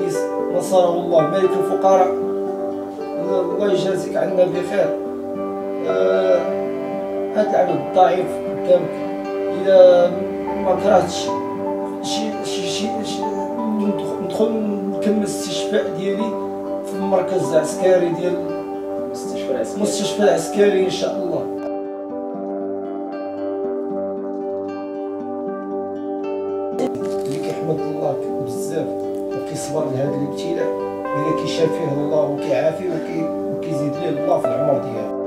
الرئيس نصره الله ملك الفقراء، الله يجازيك عنا بخير. هاد العبد الضعيف قدامك، إذا ما كرهتش ندخل نكمل الاستشفاء ديالي في المركز العسكري ديال المستشفى العسكري إن شاء الله. اللي كيحمد الله بزاف وكيصبر لهذا الابتلاء، إلا كيشافيه الله وكيعافيه وكيزيد ليه الله في العمر ديالو.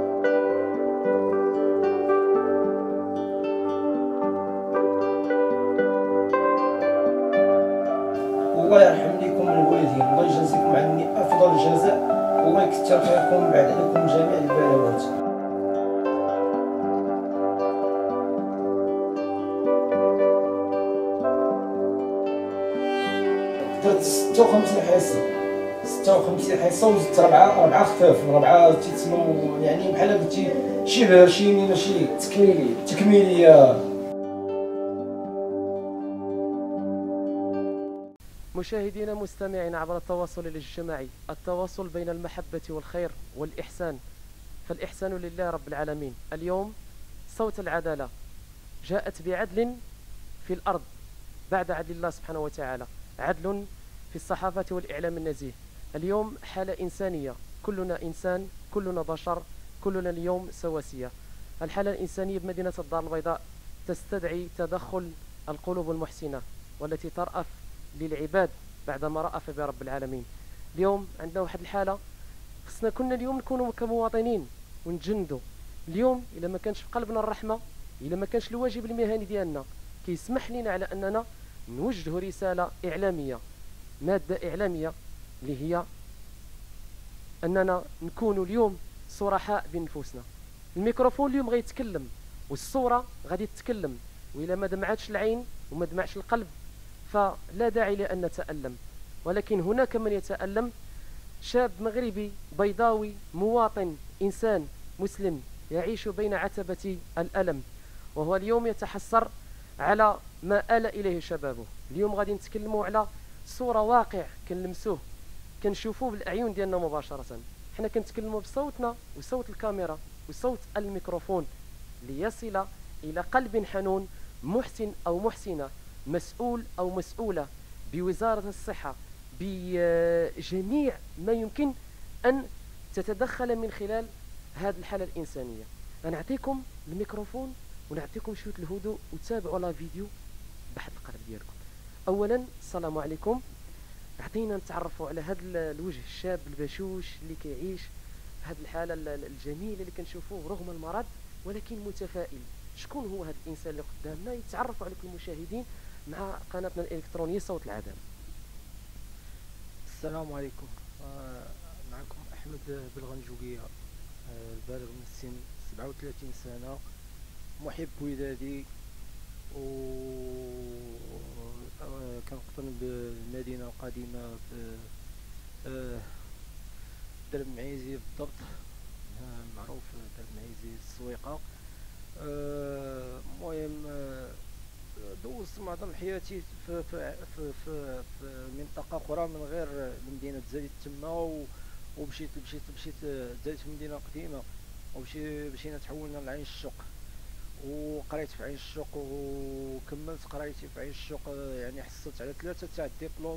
الله يرحم لكم الوالدين، الله يجازيكم عني افضل الجزاء، والله يكثر خيركم بعد عليكم جميع البلاوات. درت 56 حصه، 56 حصه وزدت 4 خفاف، 4 تيتسموا يعني بحال قلتي شبه هرشيني ماشي تكميليه. مشاهدينا مستمعين عبر التواصل الاجتماعي، التواصل بين المحبة والخير والإحسان، فالإحسان لله رب العالمين. اليوم صوت العدالة جاءت بعدل في الأرض بعد عدل الله سبحانه وتعالى، عدل في الصحافة والإعلام النزيه. اليوم حالة إنسانية، كلنا إنسان، كلنا بشر، كلنا اليوم سواسية. الحالة الإنسانية بمدينة الدار البيضاء تستدعي تدخل القلوب المحسنة والتي ترأف للعباد بعدما رأف برب العالمين. اليوم عندنا واحد الحالة خصنا كنا اليوم نكونوا كمواطنين ونتجندوا. اليوم إلا ما كانش في قلبنا الرحمة، إلا ما كانش الواجب المهني ديالنا كيسمح لنا على أننا نوجه رسالة إعلامية، مادة إعلامية، اللي هي أننا نكونوا اليوم صرحاء بنفوسنا. الميكروفون اليوم غيتكلم والصورة غادي تتكلم، وإلا ما دمعتش العين وما دمعش القلب فلا داعي لأن نتألم. ولكن هناك من يتألم، شاب مغربي بيضاوي مواطن إنسان مسلم يعيش بين عتبة الألم، وهو اليوم يتحسر على ما آل إليه شبابه. اليوم غادي نتكلموا على صورة واقع كنلمسوه كنشوفوه بالأعين ديالنا مباشرة. حنا كنتكلموا بصوتنا وصوت الكاميرا وصوت الميكروفون ليصل إلى قلب حنون، محسن أو محسنة، مسؤول أو مسؤولة بوزارة الصحة، بجميع ما يمكن أن تتدخل من خلال هذه الحالة الإنسانية. نعطيكم الميكروفون ونعطيكم شوية الهدوء وتابعوا لا فيديو بحد القلب ديالكم. أولا السلام عليكم، عطينا نتعرفوا على هذا الوجه الشاب البشوش اللي كيعيش هذه الحالة الجميلة اللي كنشوفوه رغم المرض ولكن متفائل. شكون هو هذا الإنسان اللي قدامنا؟ يتعرفوا عليكم المشاهدين مع قناتنا الإلكترونية صوت العدالة. السلام عليكم، معكم أحمد بالغنجوقية، البالغ من السن 37 سنة، محب ودادي، و كنقطن بالمدينة القديمة في درب معيزي بالضبط، معروف درب معيزي السويقة. المهم دوزت معظم حياتي في منطقة أخرى من غير المدينة، تزاديت تما ومشيت تزاديت في مدينة قديمة ومشينا تحولنا لعين الشوق، وقريت في عين الشوق وكملت قرايتي في عين الشوق. يعني حصلت على ثلاثة تاع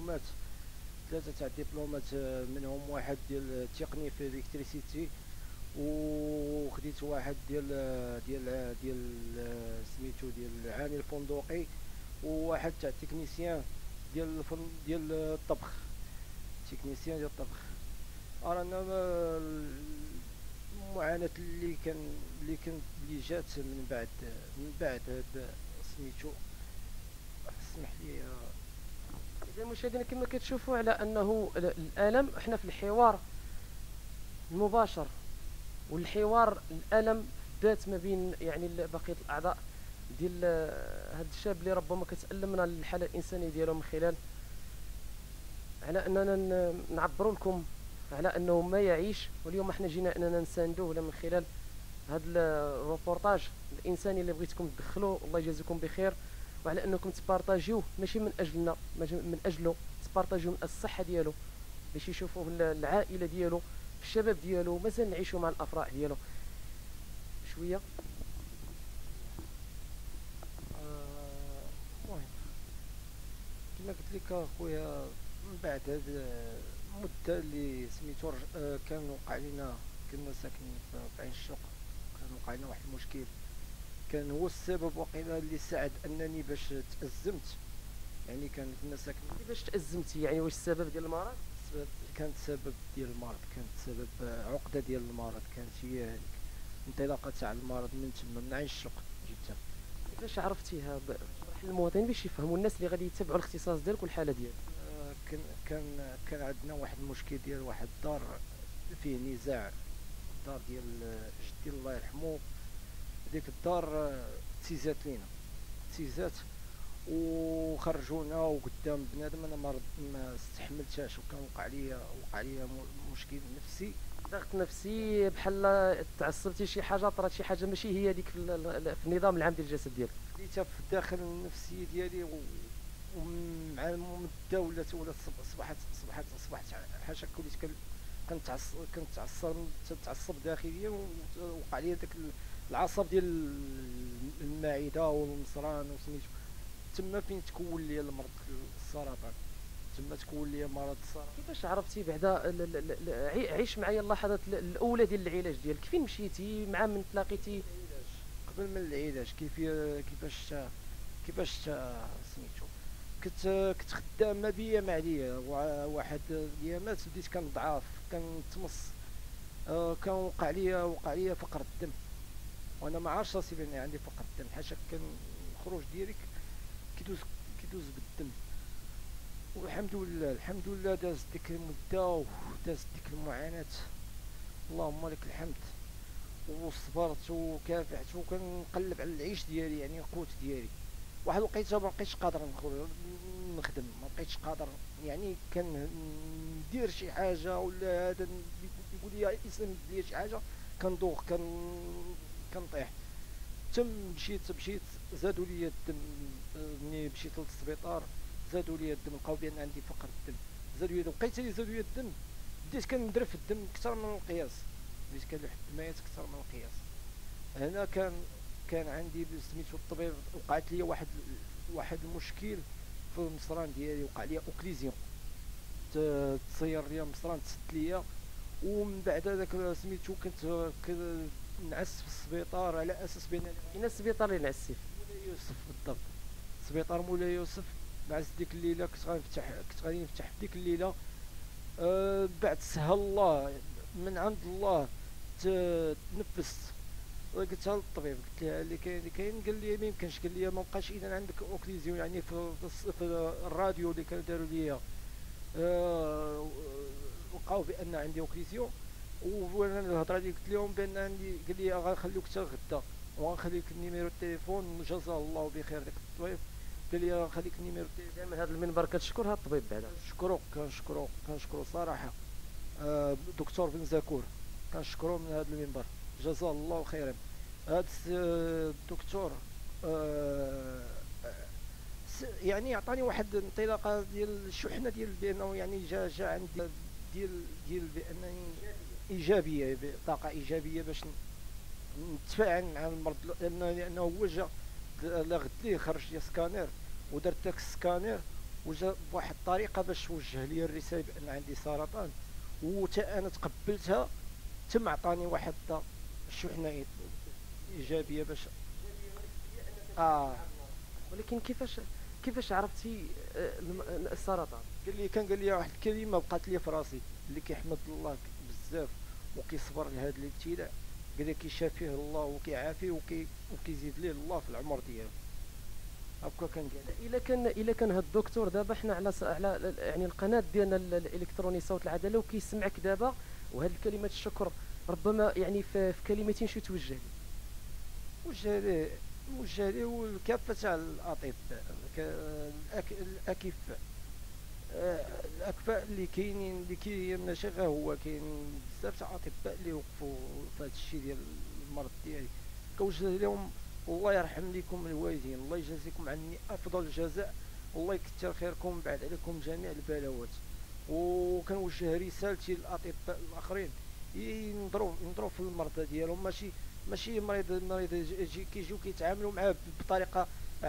الدبلومات، منهم واحد ديال التقني في الالكتريسيتي، وخديت واحد ديال سميتو ديال العامل الفندقي، وواحد تاع تكنيسيان ديال الطبخ، انا المعاناة اللي جات من بعد هاد سميتو، اسمح لي. إذا المشاهدين كما كتشوفوا على أنه الألم، احنا في الحوار المباشر والحوار الألم ذات ما بين يعني بقية الأعضاء ديال هذا الشاب اللي ربما كتألمنا الحالة الإنسانية ديالو، من خلال على أننا نعبروا لكم على أنه ما يعيش. واليوم احنا جينا أننا نساندوه من خلال هذا الروبورتاج الإنساني اللي بغيتكم تدخلوا، الله يجازيكم بخير، وعلى أنكم تبارطاجيوه ماشي من أجلنا، من أجله، تبارطاجيو من الصحه ديالو، باش يشوفوه العائله ديالو في الشباب ديالو، مازال نعيشوا مع الافراح ديالو شويه. المهم كما قلت لك اخويا، من بعد هاد المده اللي سميتو كان وقع لنا، كنا ساكنين في عين الشوق، كان وقع لنا واحد المشكل كان هو السبب وقيلا اللي ساعد انني باش تأزمت. يعني كنا ساكنين. كيفاش تأزمتي يعني؟ واش السبب ديال المرض؟ كانت سبب ديال المرض، كانت سبب عقده ديال المرض، كانت هي هذيك انطلاقه تاع المرض من تما من عين الشوق جدا. كيفاش عرفتيها؟ شرح للمواطنين باش يفهموا الناس اللي غادي يتبعوا الاختصاص ديالك والحاله ديالك. كان عندنا واحد المشكل ديال واحد الدار فيه نزاع، الدار ديال جدي الله يرحمه. ديك الدار تيزات لينا، تيزات وخرجونا وقدام بنادم. انا ما استحملتهاش، وكان وقع لي مشكل نفسي، ضغط نفسي بحال تعصبتي شي حاجه، طرات شي حاجه ماشي هي ديك في النظام العام ديال الجسد ديالك. خديتها في الداخل النفسي ديالي، ومع المده ولات صبحت حاشاك وليت كنتعصب داخليا، ووقع لي داك العصب ديال المعده والمصران وسميتو. تما فين تكون لي المرض السرطان، تما تكون لي مرض السرطان. كيفاش عرفتي بعدا؟ عيش معايا اللحظات الاولى ديال العلاج ديالك، فين مشيتي مع من تلاقيتي؟ قبل من العلاج كيفاش سميتو، كنت خدامه بيا ما عليا. واحد الايامات بديت كنضعاف، كنتمص، كان وقع لي فقر الدم، وانا ما عارفش راسي بان عندي فقر الدم، حاشاك كان الخروج ديالي كيدوز بالدم. والحمد لله دازت ديك المده ودازت ديك المعاناه، اللهم لك الحمد. وصبرت وكافحت وكنقلب على العيش ديالي، يعني القوت ديالي. واحد الوقيته ما بقيتش قادر نخدم، ما بقيتش قادر، يعني كان ندير شي حاجه ولا هذا يقول لي اسم لي شي حاجه كندوخ، كنطيح. مشيت زادوا لي الدم. ملي مشيت للسبيطار زادوا لي الدم، لقاو بان عندي فقر الدم، زادوا لي لقيت لي زادوا لي الدم، بديت كندرف في الدم اكثر من القياس، بديت كنلوح الدمايات اكثر من القياس. هنا كان عندي سميتو الطبيب، وقعت لي واحد المشكل في المصران ديالي، وقع لي اوكليزيون، تصير لي المصران، تسد ليا. ومن بعد هذاك سميتو كنت نعس في السبيطار على اساس بان فين السبيطار اللي نعس فيه؟ مولاي يوسف بالضبط، سبيطار مولاي يوسف. نعس ديك الليله، كنت غادي نفتح ديك الليله. بعد سهل الله من عند الله تنفست. قلتها للطبيب، قلت لها اللي كاين قال لي ما يمكنش، قال لي ما بقاش اذا عندك اوكليزيون، يعني في الراديو اللي كانوا داروا لي وقعوا بان عندي اوكليزيون. وانا الهضره اللي قلت لهم بان عندي، قال لي غنخليوك حتى غدا وغنخليك النيميرو التليفون، جزاه الله بخير داك الطبيب، قال لي غنخليك النيميرو التليفون. دائما هذا المنبر كتشكر هذا الطبيب بعدا؟ كنشكرو صراحه. دكتور بن زكور كنشكرو من هذا المنبر، جزاه الله خيرا. هذا الدكتور يعني عطاني واحد الانطلاقه ديال الشحنه ديال بانه يعني جا عندي ديال بانني ايجابيه، طاقه ايجابيه باش نتفاعل مع المرض. لانه هو جا غد ليه خرج لي سكانير، ودرت داك السكانير وجا بواحد الطريقه باش وجه لي الرساله بان عندي سرطان، وتا انا تقبلتها. تم عطاني واحد الشحنه ايجابيه باش ولكن كيفاش عرفتي السرطان؟ قال لي واحد الكلمه بقات لي في راسي، اللي كيحمد الله بزاف وكيصبر لهذا الابتلاء. قال لي كيشافيه الله وكيعافيه وكيزيد ليه الله في العمر ديالو. هكا كان قال. الا كان هاد الدكتور دابا حنا على يعني القناه ديالنا الالكتروني صوت العداله وكيسمعك دابا، وهاد كلمه الشكر ربما يعني في كلمتين شو توجه ليه؟ وجه ليه والكافه تاع الاطباء، الاكفاء اللي كاينين، اللي كاين شي غير هو، كاين بزاف تاع اطباء اللي وقفوا في هذا الشيء ديال المرض ديالي. كنوجه لهم والله يرحم لكم الوالدين، الله يجازيكم عني افضل الجزاء والله يكثر خيركم بعد عليكم جميع البلاوات. وكنوجه رسالتي للاطباء الاخرين ينظروا في المرضى ديالهم، ماشي مريض كيجيو كيتعاملوا معاه بطريقه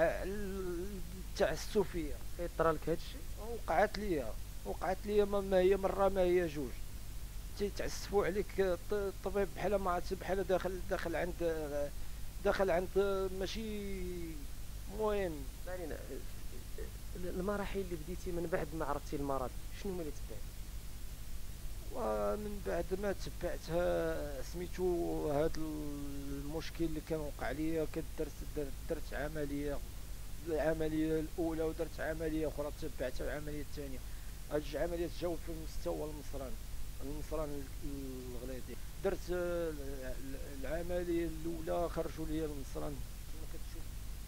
تعسفيه. كيطرى لك هادشي؟ وقعت لي ما هي مره ما هي جوج، تيتعسفوا عليك. الطبيب بحال ما عرفتش، بحال داخل عند ماشي مهم. ما علينا. المراحل اللي بديتي من بعد ما عرفتي المرض شنو هما اللي تبعتي؟ ومن بعد ما تبعتها سميتو هذا المشكل اللي كان وقع لي، درت العمليه الاولى، ودرت عمليه اخرى تبعتها العمليه الثانيه. هاد جوج عمليات جاو في المستوى المصران الغليظي. درت العمليه الاولى خرجوا لي المصران كما كتشوف.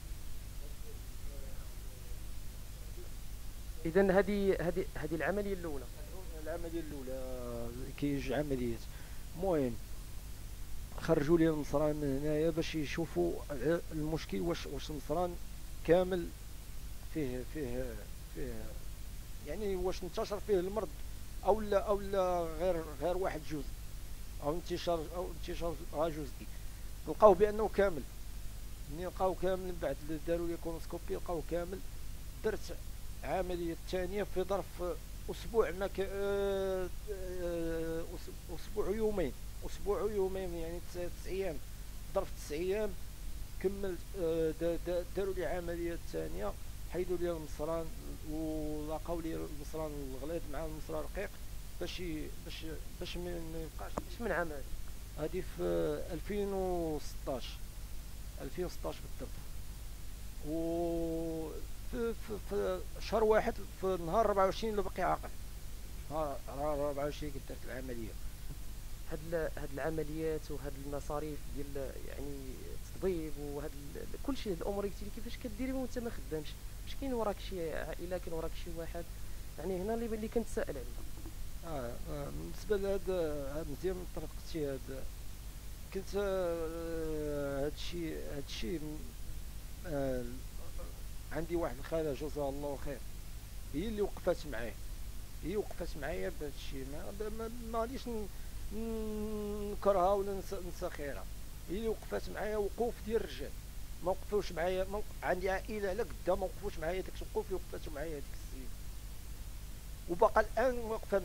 اذا هذه العمليه الاولى. كاين جوج عمليات. المهم خرجوا لي المصران من هنايا باش يشوفوا المشكل، واش المصران كامل فيه يعني واش انتشر فيه المرض او لا غير واحد جزء، او انتشار جزئي. لقاو بانه كامل. ملي لقاو كامل من بعد داروا لي كولونسكوبي لقاو كامل. درت عمليه الثانيه في ظرف اسبوع، ما اسبوع ويومين يعني 9 ايام. ظرف 9 ايام كملت. داروا لي عمليه الثانيه، حيدوا لي المصران ولقاو لي المصران الغليظ مع المصران الرقيق باش ما يبقاش. من عمل هذه في 2016 بالضبط. و في شهر واحد في نهار 24 اللي باقي عاقل، نهار 24 كنت درت العمليه. هاد العمليات وهاد المصاريف ديال يعني التطبيب وهاد كل شيء، الامور اللي كيفاش كديريهم وانت ما خدامش؟ واش كاين وراك شي عائله، كاين وراك شي واحد؟ يعني هنا اللي كنتسائل عليه. بالنسبه لهذا مزيان من طريقتي. هذا كنت هادشي عندي واحد الخاله جزاها الله خير، هي اللي وقفت معايا بهذا الشيء. ما غاديش نكرهها ولا ننسى خيرها. هي اللي وقفت معايا وقوف ديال الرجال. ما وقفوش معايا، عندي عائله على قدام ما وقفوش معايا داك الوقوف اللي وقفت معايا ديك السيده. وبقى الان واقفه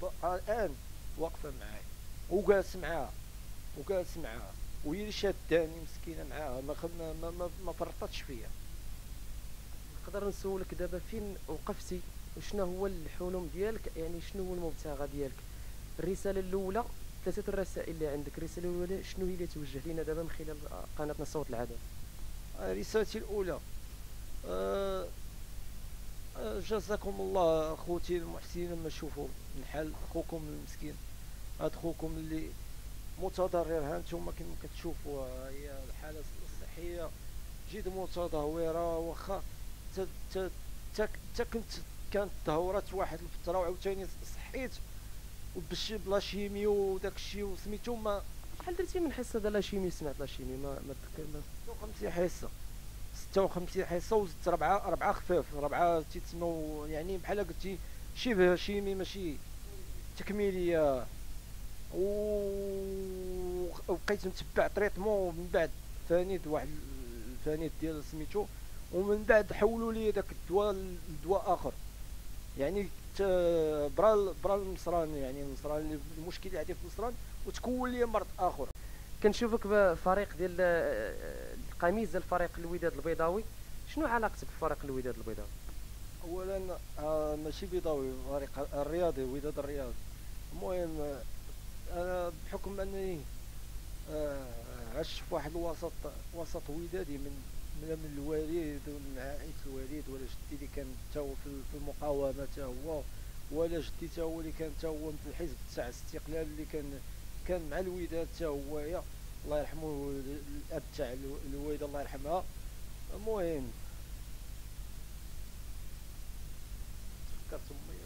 معايا وجالس معاها وهي اللي شاداني مسكينه معاها، ما فرطتش فيا. نقدر نسولك دابا فين وقفتي وشنو هو الحلم ديالك؟ يعني شنو هو المبتغى ديالك؟ الرساله الاولى، 3 الرسائل اللي عندك. الرساله الاولى شنو هي اللي توجه لينا دابا من خلال قناتنا صوت العدالة؟ رسالتي الاولى جزاكم الله اخوتي المحسنين. لما تشوفوا من حال اخوكم المسكين، هاد اخوكم اللي متضرر، ها نتوما كما كتشوفوا هي الحاله الصحيه جد متدهوره. واخا كانت تدهورات واحد الفتره وعاوتاني صحيت وباش بلا شيمي وداك الشيء وسميتو. ما شحال درتي من حصه ديال لا شيمي؟ سمعت لا شيمي ما تذكر. 56 حصه وزدت 4 خفاف، 4 تيتسموا يعني بحال قلتي شبه شيمي ماشي تكميليه. وبقيت نتبع طريطمون. من بعد فانيد واحد الفانيد ديال سميتو، ومن بعد حولوا لي داك الدواء لدواء اخر. يعني برا المصران، يعني المصران المشكل اللي عندي في المصران وتكون لي مرض اخر. كنشوفك بفريق ديال القميص ديال فريق الوداد البيضاوي. شنو علاقتك بفريق الوداد البيضاوي؟ اولا ماشي بيضاوي، فريق الرياضي، الوداد الرياضي. المهم انا بحكم انني عشت في واحد وسط ودادي من الوالد ومن عائله الوالد، ولا جدي اللي كان تا هو في المقاومه تا هو، ولا جدي تا هو اللي كان تا هو في الحزب تاع الاستقلال اللي كان مع الوداد تا هو. الله يرحمه الاب تاع الوالده الله يرحمها. المهم فكرت امي.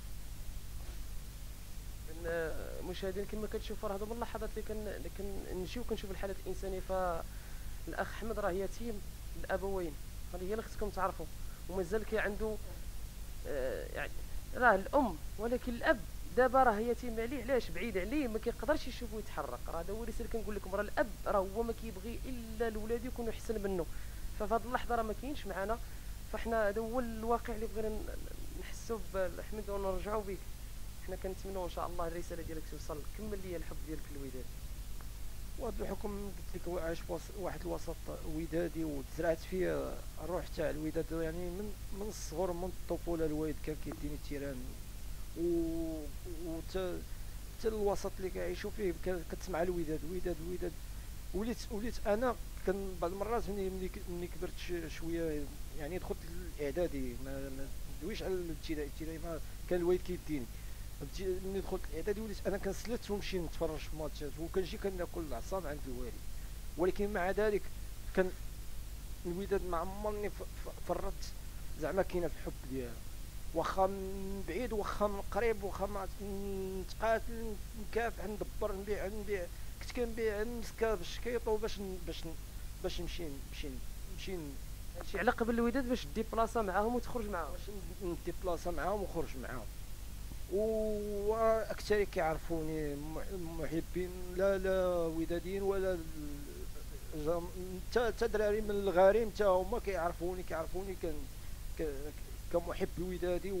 مشاهدين كما كتشوفوا راه هذو من اللحظات اللي كنمشيو كنشوف الحالات الانسانيه. فالاخ احمد راه يتيم الابوين، هذه هي اللي خصكم تعرفوا. ومازال كي عنده يعني راه الام، ولكن الاب دابا راه يتيم عليه، علاش؟ بعيد عليه، ما كيقدرش يشوفو يتحرك. راه هذا هو اللي سير كنقول لكم، راه الاب راه هو ما كيبغي الا الولاد يكونوا احسن منه. ففي هذه اللحظه راه ما كاينش معنا. فاحنا هذا هو الواقع اللي بغينا نحسوا باحمد ونرجعوا به. حنا كنتمنوا ان شاء الله الرساله ديالك توصل، كمل لي الحب ديالك في الوداد. وهذا الحكم قلت لك عايش واحد الوسط ودادي، وتزرعت فيه الروح تاع الوداد، يعني من الصغر، من الطفوله الوالد كان كيديني التيران، و حتى الوسط اللي كيعيشوا فيه كتسمع الوداد وداد وداد. وليت انا كان بعض المرات ملي كبرت شويه، يعني دخلت الاعدادي، ما ندويش على الابتدائي ما كان الوالد كيديني. ملي دخلت الاعدادي وليت انا كنسلت ونمشي نتفرج في ماتشات، وكنجي كناكل العصا عند الوالد. ولكن مع ذلك كان الوداد ما عمرني فرطت زعما كاينه في الحب ديالها، واخا من بعيد واخا من قريب، واخا ما نتقاتل نكافح ندبر نبيع. كنت كنبيع المسكه بالشكيطو باش نمشي شي على قبل الوداد باش دي بلاصه معاهم وتخرج معاهم، باش ندي بلاصه معاهم وخرج معاهم. واكثر كيعرفوني محبين لا وداديين ولا تا دراري من الغارم تا هما كيعرفوني كمحب ودادي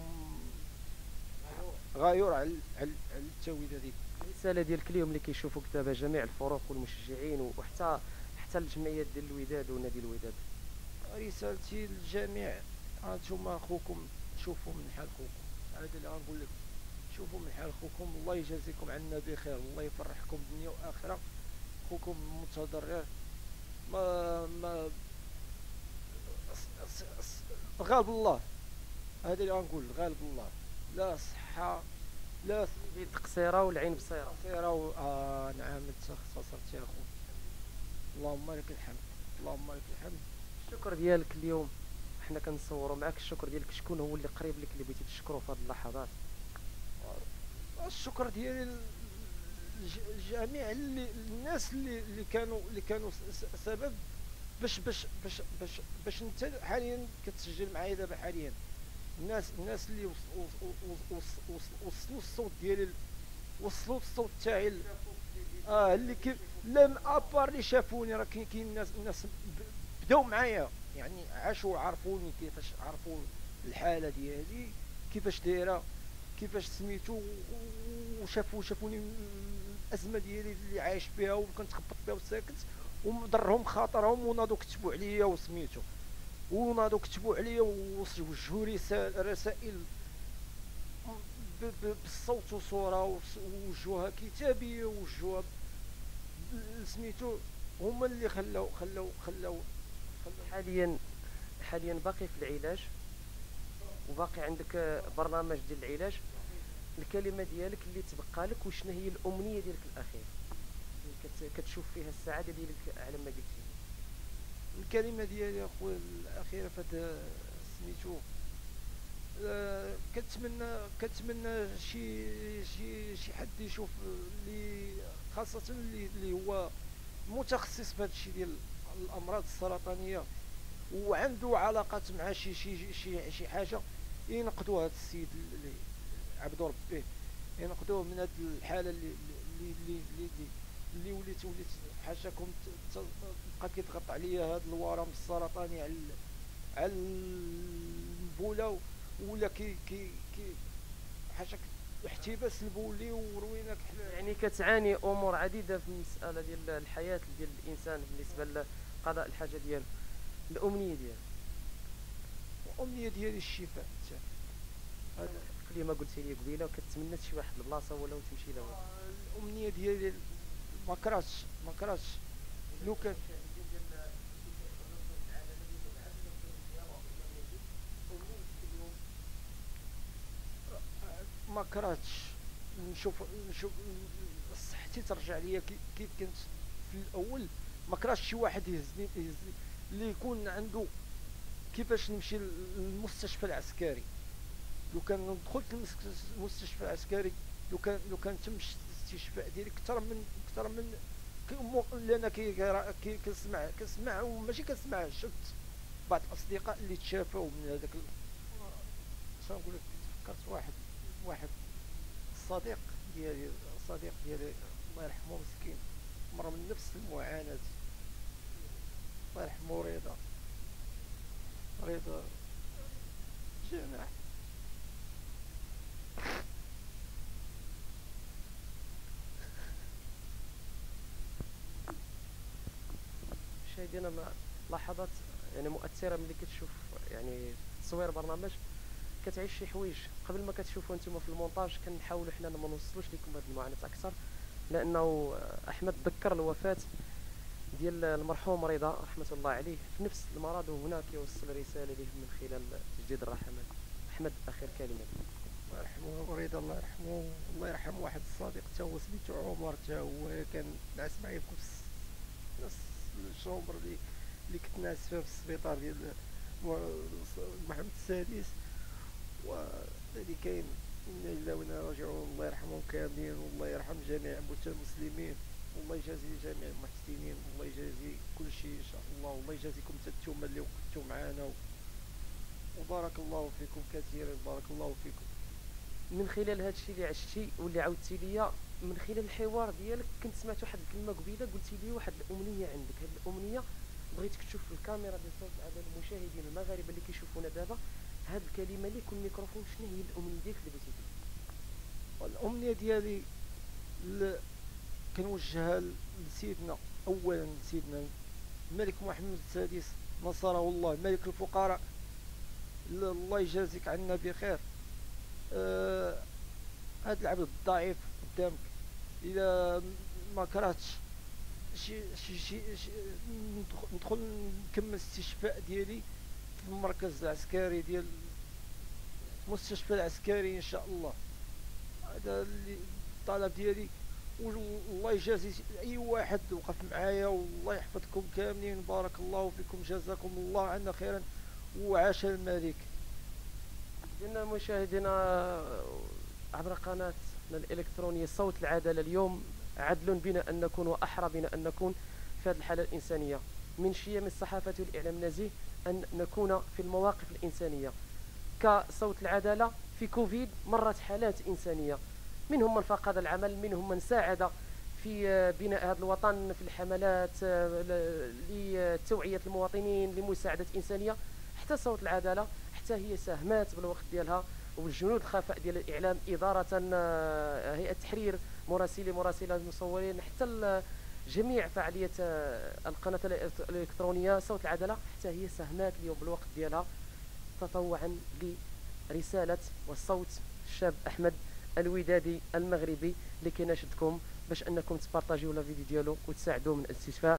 غايور على التودادي. الرساله ديالك اليوم اللي كيشوفوك دابا جميع الفرق والمشجعين وحتى الجمعيات ديال الوداد ونادي الوداد. رسالتي للجميع، هانتوما خوكم، شوفوا من حال خوكم. هذا اللي غنقول لك، شوفوا من حال خوكم، الله يجازيكم عنا بخير، الله يفرحكم دنيا واخره. خوكم متضرر، ما غالب الله. هذا اللي غنقول، غالب الله. لا صحه، لا اليد قصيره والعين بصيره. قصيره نعم، انت اختصرت يا اخو. اللهم لك الحمد، اللهم لك الحمد. الشكر ديالك اليوم حنا كنصوروا معك، الشكر ديالك شكون هو اللي قريب لك اللي بغيتي تشكرو في هذه اللحظات؟ الشكر ديالي لجميع الناس اللي كانوا سبب باش انت حاليا كتسجل معايا دابا حاليا. الناس اللي وصلوا الصوت ديالي، وصلوا الصوت تاعي اللي لم ابار اللي شافوني. راه كاين ناس بداو معايا، يعني عاشوا، عرفوني كيفاش، عرفوا الحاله ديالي كيفاش دايره، كيفاش سميتو، وشافوني الازمه ديالي اللي عايش بها وكنتخبط بها وساكت، ومضرهم خاطرهم وناضوا كتبوا عليا وسميتو، وناضوا كتبوا عليا ووجهوا رسائل بالصوت وصوره، ووجهوها كتابيه، ووجهوها سميتو. هما اللي خلاو حاليا باقي في العلاج، وباقي عندك برنامج ديال العلاج. الكلمه ديالك اللي تبقى لك، وشنو هي الامنيه ديالك الاخيره كتشوف فيها السعاده ديالك على ما قلتي؟ الكلمه ديالي اخويا الاخيره فهاد سميتو، كنتمنى شي حد يشوف اللي خاصه اللي هو متخصص في هذا الشيء ديال الامراض السرطانيه، وعنده علاقات مع شي حاجه، ينقذوا هذا السيد اللي عبدو ربيه، ينقذوه من هذه الحاله اللي وليت حاشاكم بقى كيضغط عليا هذا الورم السرطاني على البوله، ولا كي حاشاك احتباس البولي وروينه. يعني كتعاني امور عديده في المساله ديال الحياه ديال الانسان بالنسبه لقضاء الحاجه ديالو. الامنيه ديالي الشفاء. هذا كلمه قلتي لي قبيله، وكتمنى شي واحد البلاصه ولا تمشي له. الامنيه ديالي ما كرهتش لو كان ما كرهتش نشوف صحتي ترجع ليا كيف كنت في الاول. ما كرهتش شي واحد يهزني اللي يكون عنده كيفاش نمشي للمستشفى العسكري. لو كان دخلت المستشفى العسكري، لو كان تم الاستشفاء ديالي اكثر من لان كنسمع وماشي كنسمع، بعض الاصدقاء اللي تشافوا من هذاك شنو نقول لك، تفكرت واحد الصديق ديالي الله يرحمه مسكين، مر من نفس المعاناة. الله يرحمه رضا جناح. مشاهدينا لحظات يعني مؤثره ملي كتشوف يعني تصوير برنامج، كتعيش شي حوايج قبل ما كتشوفوا نتوما في المونتاج. كنحاولوا حنا ما نوصلوش لكم هذه المعاناه اكثر، لانه احمد ذكر الوفاه ديال المرحوم رضا رحمه الله عليه في نفس المرض، وهنا كيوصل رساله ليه من خلال تجديد الرحمات. احمد اخر كلمه. الله يرحمه رضا، الله يرحمه. الله يرحم واحد الصديق تا هو سميتو عمر، تا هو كان نعس معايا في نفس الشومبر اللي كنت ناعس فيها في السبيطار ديال محمد السادس. والذي كاين إنا لله وإنا راجعون. الله يرحمهم كاملين، والله يرحم جميع موتى المسلمين، والله يجازي جميع المحسنين، والله يجازي كل شيء إن شاء الله، والله يجازيكم نتوما اللي وقفتوا معانا، وبارك الله فيكم كثيرا، بارك الله فيكم. من خلال هذا الشيء اللي عشتي واللي عاودتي ليا من خلال الحوار ديالك، كنت سمعت واحد الكلمه قبيله قلتي لي واحد الامنيه عندك. هذه الامنيه بغيتك تشوف في الكاميرا ديال صوت على المشاهدين المغاربه اللي كيشوفونا دابا هذه الكلمه ليك والميكروفون. شنو هي الامنيه ديالك اللي بغيتي دير؟ الامنيه ديالي كنوجهها لسيدنا، اولا لسيدنا الملك محمد السادس نصره الله، ملك الفقراء. الله يجازيك عنا بخير. هذا العبد الضعيف قدامك، اذا ما كرهتش شي ندخل نكمل الاستشفاء ديالي في المركز العسكري ديال المستشفى العسكري ان شاء الله. هذا اللي الطلب ديالي. والله يجازي اي واحد وقف معايا، والله يحفظكم كاملين، بارك الله فيكم، جزاكم الله عنا خيرا، وعاش الملك. إذن مشاهدينا عبر قناتنا الإلكترونية صوت العدالة، اليوم عدل بنا أن نكون وأحرى بنا أن نكون في هذه الحالة الإنسانية. من شيم الصحافة والإعلام النزيه أن نكون في المواقف الإنسانية. كصوت العدالة في كوفيد مرت حالات إنسانية، منهم من فقد العمل، منهم من ساعد في بناء هذا الوطن في الحملات لتوعية المواطنين لمساعدة إنسانية. حتى صوت العدالة حتى هي ساهمات بالوقت ديالها، والجنود الخفاء ديال الإعلام، إدارة هيئة التحرير، مراسلة المصورين، حتى جميع فعالية القناة الإلكترونية صوت العدالة حتى هي ساهمات اليوم بالوقت ديالها تطوعا لرسالة والصوت الشاب أحمد الودادي المغربي اللي كيناشدكم باش انكم تبارطاجيو لا فيديو ديالو وتساعدوه من الاستشفاء.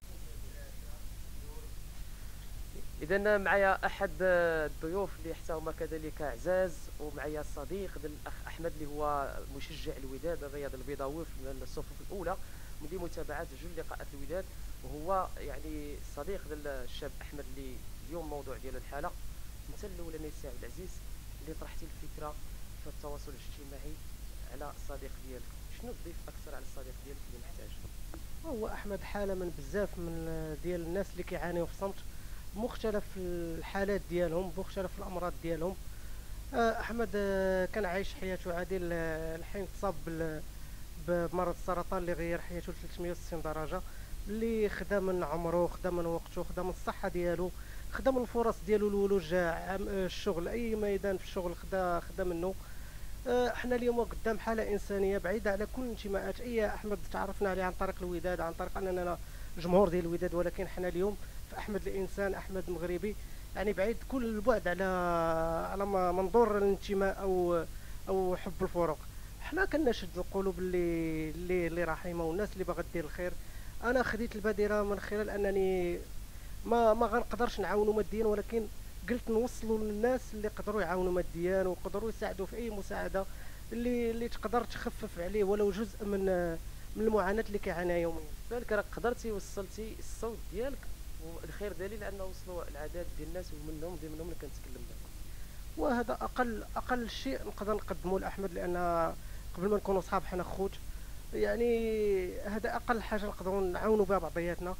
اذا معايا احد الضيوف اللي حتى هما كذلك اعزاز، ومعايا الصديق ديال الاخ احمد اللي هو مشجع الوداد الرياض البيضاوي في الصفوف الاولى لمتابعه جل لقاءات الوداد، وهو يعني صديق ديال الشاب احمد اللي اليوم الموضوع ديالو الحاله. انت الاولاني سي عبد العزيز اللي طرحتي الفكره في التواصل الاجتماعي على الصديق ديالك، شنو تضيف اكثر على الصديق ديالك اللي محتاج؟ هو احمد حاله من بزاف من ديال الناس اللي كيعانيو في صمت، مختلف الحالات ديالهم، مختلف الامراض ديالهم. احمد كان عايش حياته عادي الحين تصاب بمرض السرطان اللي غير حياته 360 درجه، اللي خدا من عمره، خدا من وقته، خدا من الصحه ديالو، خدا من الفرص ديالو الولوج، الشغل، اي ميدان في الشغل خدا منه. احنا اليوم قدام حاله انسانيه بعيده على كل الانتماءات. احمد تعرفنا عليه عن طريق الوداد، عن طريق اننا جمهور ديال الوداد، ولكن حنا اليوم في احمد الانسان، احمد مغربي، يعني بعيد كل البعد على منظور الانتماء او حب الفرق. حنا كنشد القلوب اللي رحيمه والناس اللي باغا دير الخير. انا خديت البادره من خلال انني ما غنقدرش نعاونوا ماديا، ولكن قلت نوصلوا للناس اللي يقدروا يعاونوا ماديا ويقدروا يساعدوا في اي مساعده اللي تقدر تخفف عليه ولو جزء من المعاناه اللي كيعانيها يوميا. بالك راك قدرتي وصلتي الصوت ديالك، والخير دليل انه وصلوا العدد ديال الناس ومنهم اللي كنتكلم دابا. وهذا اقل شيء نقدر نقدمه لاحمد، لان قبل ما نكونوا صحاب حنا خوت، يعني هذا اقل حاجه نقدروا نعاونوا بها بعضياتنا.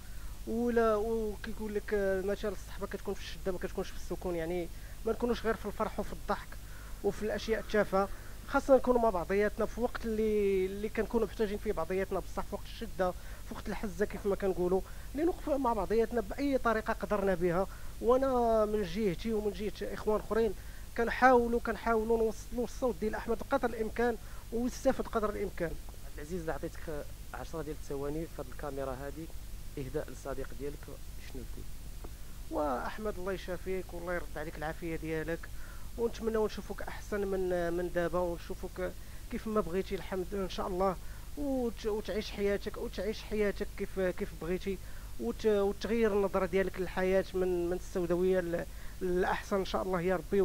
ولا وكيقول لك مثلا الصحبه كتكون في الشده ما كتكونش في السكون، يعني ما نكونوش غير في الفرح وفي الضحك وفي الاشياء التافهه. خاصنا نكونوا مع بعضياتنا في وقت اللي كنكونوا محتاجين فيه بعضياتنا، بصح في وقت الشده، في وقت الحزه كيف ما كنقولوا، اللي نوقف مع بعضياتنا باي طريقه قدرنا بها. وانا من جهتي ومن جهه اخوان اخرين كنحاولوا نوصلوا الصوت ديال احمد قدر الامكان ويستافد قدر الامكان. عبد العزيز عطيتك 10 ديال الثواني في هذه الكاميرا هذه اهداء للصديق ديالك، شنو تقول؟ واحمد الله يشافيك والله يرد عليك العافيه ديالك، ونتمنى نشوفوك احسن من دابا، ونشوفوك كيف ما بغيتي الحمد ان شاء الله، وتعيش حياتك كيف بغيتي، وتغير النظره ديالك للحياه من السوداويه للاحسن ان شاء الله يا ربي،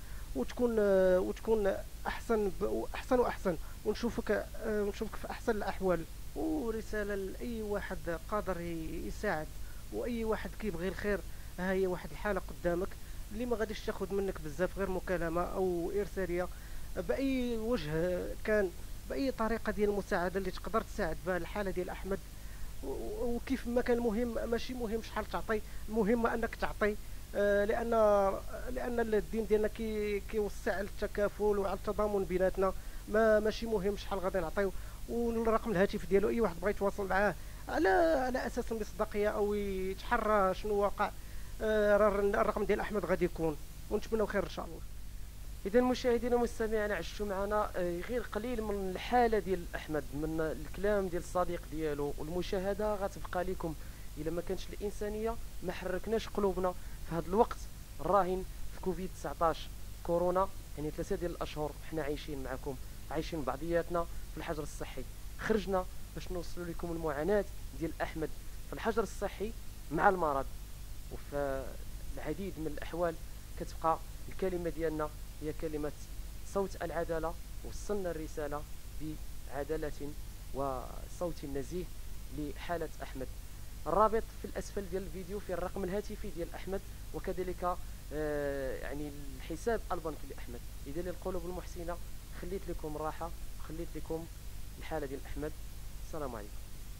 وتكون احسن واحسن، ونشوفك في احسن الاحوال. ورساله لاي واحد قادر يساعد، واي واحد كيبغي الخير، ها هي واحد الحاله قدامك اللي ما غاديش تاخذ منك بزاف، غير مكالمه او ارساليه باي وجه كان، باي طريقه ديال المساعده اللي تقدر تساعد بها الحاله ديال احمد. وكيف ما كان مهم، ماشي مهم شحال تعطي، المهم انك تعطي. لان الدين ديالنا كيوصي على التكافل وعلى التضامن بيناتنا، ماشي مهم شحال غادي نعطيو. والرقم الهاتف ديالو اي واحد بغى يتواصل معاه على اساس المصداقيه او يتحرى شنو واقع، راه الرقم ديال احمد غادي يكون، ونتمنوا خير ان شاء الله. اذا مشاهدينا ومستمعينا عشتوا معنا غير قليل من الحاله ديال احمد، من الكلام ديال الصديق ديالو، والمشاهده غتبقى لكم. الا ما كانش الانسانيه ما حركناش قلوبنا في هذا الوقت الراهن في كوفيد 19 كورونا، يعني 3 ديال الاشهر حنا عايشين معكم، عايشين بعضياتنا في الحجر الصحي. خرجنا باش نوصلوا لكم المعاناه ديال احمد في الحجر الصحي مع المرض، وفي العديد من الاحوال كتبقى الكلمه ديالنا هي كلمة صوت العدالة، وصلنا الرسالة بعدالة وصوت نزيه لحالة أحمد. الرابط في الأسفل ديال الفيديو في الرقم الهاتفي ديال أحمد، وكذلك يعني الحساب البنكي لأحمد. إذا للقلوب المحسنة خليت لكم راحة، خليت لكم الحالة ديال أحمد. السلام عليكم.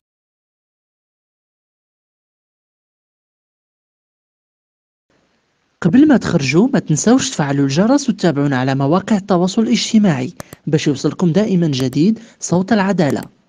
قبل ما تخرجوا ما تنسوش تفعلوا الجرس وتتابعونا على مواقع التواصل الاجتماعي باش يوصلكم دائما جديد صوت العدالة.